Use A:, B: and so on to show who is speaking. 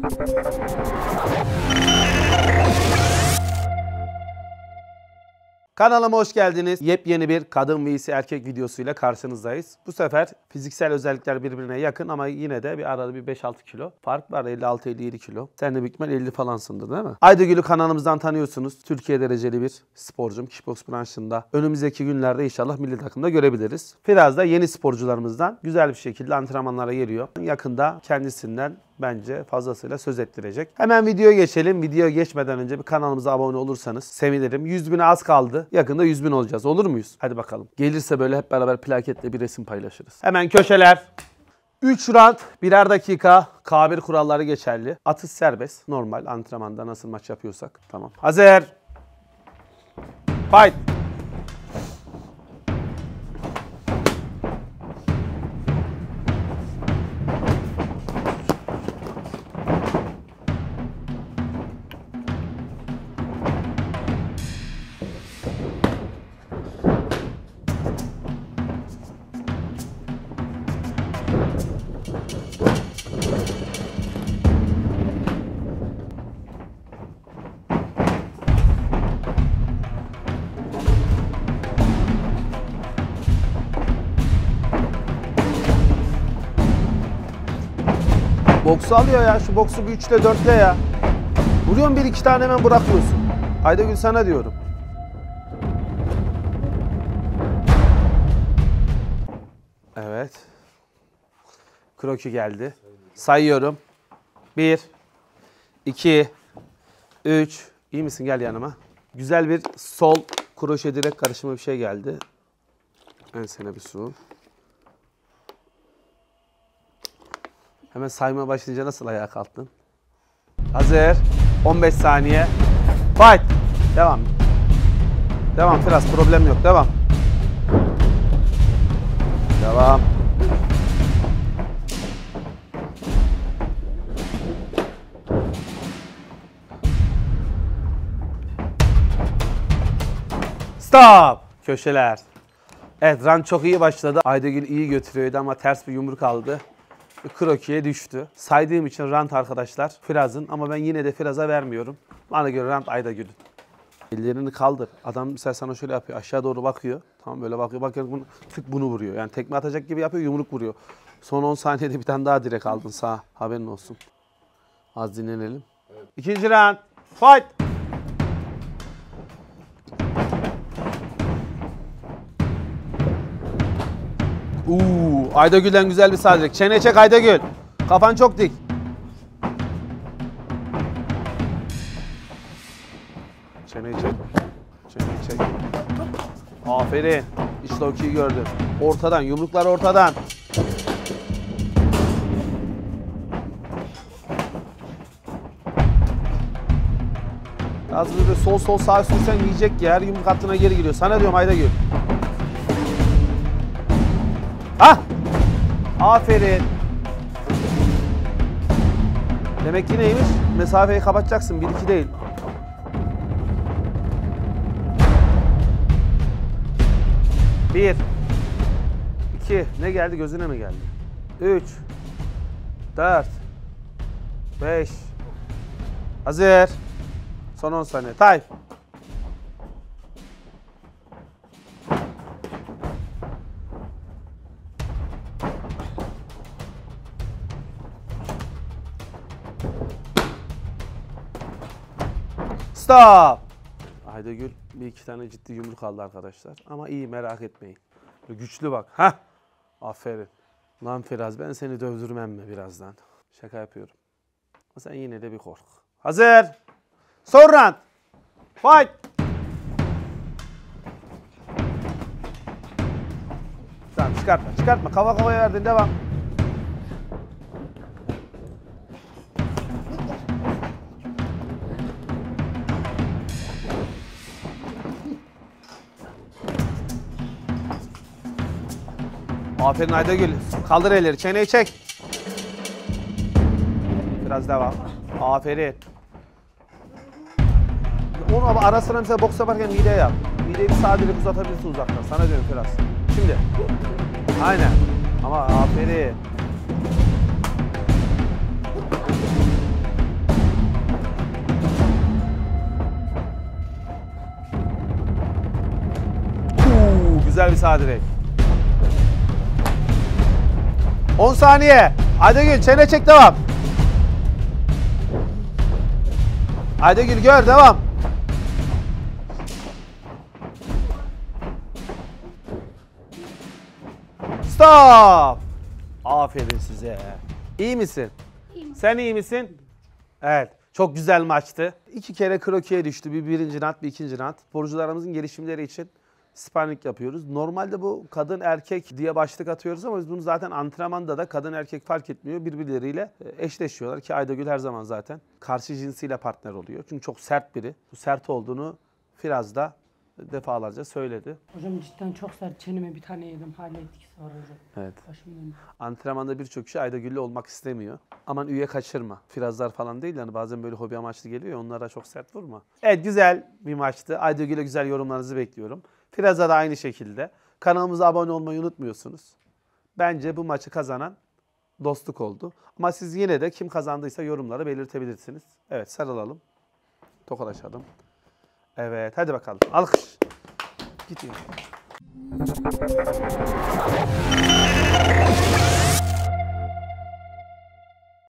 A: Kanalıma hoş geldiniz. Yepyeni bir kadın vs erkek videosuyla karşınızdayız. Bu sefer fiziksel özellikler birbirine yakın ama yine de bir arada bir 5-6 kilo fark var. 56-57 kilo. Sen de büyük ihtimal 50 falansındır değil mi? Aydagül'ü kanalımızdan tanıyorsunuz. Türkiye dereceli bir sporcum. Kickbox branşında. Önümüzdeki günlerde inşallah milli takımda görebiliriz. Firaz da yeni sporcularımızdan güzel bir şekilde antrenmanlara geliyor. Yakında kendisinden bence fazlasıyla söz ettirecek. Hemen videoya geçelim. Videoya geçmeden önce bir kanalımıza abone olursanız sevinirim. 100.000'e az kaldı. Yakında 100.000 olacağız. Olur muyuz? Hadi bakalım. Gelirse böyle hep beraber plaketle bir resim paylaşırız. Hemen köşeler. 3 round, 1'er dakika. K1 kuralları geçerli. Atış serbest. Normal antrenmanda nasıl maç yapıyorsak. Tamam. Hazır. Fight. Boksu alıyor ya. Şu boksu bir 3'le 4'le ya. Vuruyorsun 1-2 tane hemen bırakıyorsun. Aydagül sana diyorum. Evet. Kroki geldi. Sayıyorum. 1, 2, 3. İyi misin? Gel yanıma. Güzel bir sol kroşe direkt karışımı bir şey geldi. Ensene bir su. Hemen saymaya başlayınca nasıl ayağa kalktın? Hazır. 15 saniye. Fight. Devam. Devam Firaz. Problem yok. Devam. Devam. Stop. Köşeler. Evet, round çok iyi başladı. Aydagül iyi götürüyordu ama ters bir yumruk aldı. Kroki'ye düştü. Saydığım için rant arkadaşlar Firaz'ın ama ben yine de Firaz'a vermiyorum. Bana göre rant Aydagül'ün. Ellerini kaldır. Adam mesela sana şöyle yapıyor. Aşağı doğru bakıyor. Tamam böyle bakıyor. Bakıyor bunu, tık bunu vuruyor. Yani tekme atacak gibi yapıyor. Yumruk vuruyor. Son 10 saniyede bir tane daha direkt aldın sağa. Haberin olsun. Az dinlenelim. Evet. İkinci round. Fight. Aydagül'den güzel bir sağ direkt. Çene çek Aydagül. Kafan çok dik. Çeneyi çek. Çeneyi çek. Aferin. İşte o kiyi gördün. Ortadan. Yumruklar ortadan. Az böyle sol sağ sürsen yiyecek ya. Her yumruk hattına geri giriyor. Sana diyorum Aydagül. Hah! Aferin. Demek ki neymiş? Mesafeyi kapatacaksın. 1-2 değil. Bir. 2. Ne geldi? Gözüne mi geldi? 3. 4. 5. Hazır. Son 10 saniye. Time. Stop. Aydagül bir iki tane ciddi yumruk aldı arkadaşlar. Ama iyi, merak etmeyin. Böyle güçlü bak. Hah. Aferin. Lan Firaz, ben seni dövdürmem mi birazdan? Şaka yapıyorum. Ama sen yine de bir kork. Hazır. Son round. Fight. Tamam, çıkartma. Çıkartma. Kafa kafaya verdin. Devam. Aferin Aydagül. Kaldır elleri. Çeneyi çek. Biraz devam. Aferin. Onu ara sıra mesela boks yaparken mideye yap. Mideyi bir sağa direkt uzatabilirsin uzaktan. Sana diyorum biraz. Şimdi. Aynen. Ama aferin. Güzel bir sağ direk. 10 saniye. Aydagül çene çek, devam. Aydagül gör, devam. Stop. Aferin size. İyi misin?
B: İyiyim.
A: Sen iyi misin? Evet. Çok güzel maçtı. 2 kere krokiye düştü. Bir birinci round, bir ikinci round. Sporcularımızın gelişimleri için sparring yapıyoruz. Normalde bu kadın erkek diye başlık atıyoruz ama biz bunu zaten antrenmanda da kadın erkek fark etmiyor. Birbirleriyle eşleşiyorlar ki Aydagül her zaman zaten karşı cinsiyle partner oluyor. Çünkü çok sert biri. Bu sert olduğunu Firaz da defalarca söyledi.
B: Hocam cidden çok sert. Çeneme bir tane yedim. Hala etkisi var hocam.
A: Evet.
B: Başım dönüyor.
A: Antrenmanda birçok kişi Aydagül'le olmak istemiyor. Aman üye kaçırma. Firazlar falan değil yani bazen böyle hobi amaçlı geliyor ya, onlara çok sert vurma. Evet, güzel bir maçtı. Aydagül'e güzel yorumlarınızı bekliyorum. Firaz'a da aynı şekilde. Kanalımıza abone olmayı unutmuyorsunuz. Bence bu maçı kazanan Dostluk oldu. Ama siz yine de kim kazandıysa yorumlara belirtebilirsiniz. Evet, sarılalım. Tokalaşalım. Evet, hadi bakalım. Alkış. Gidiyor.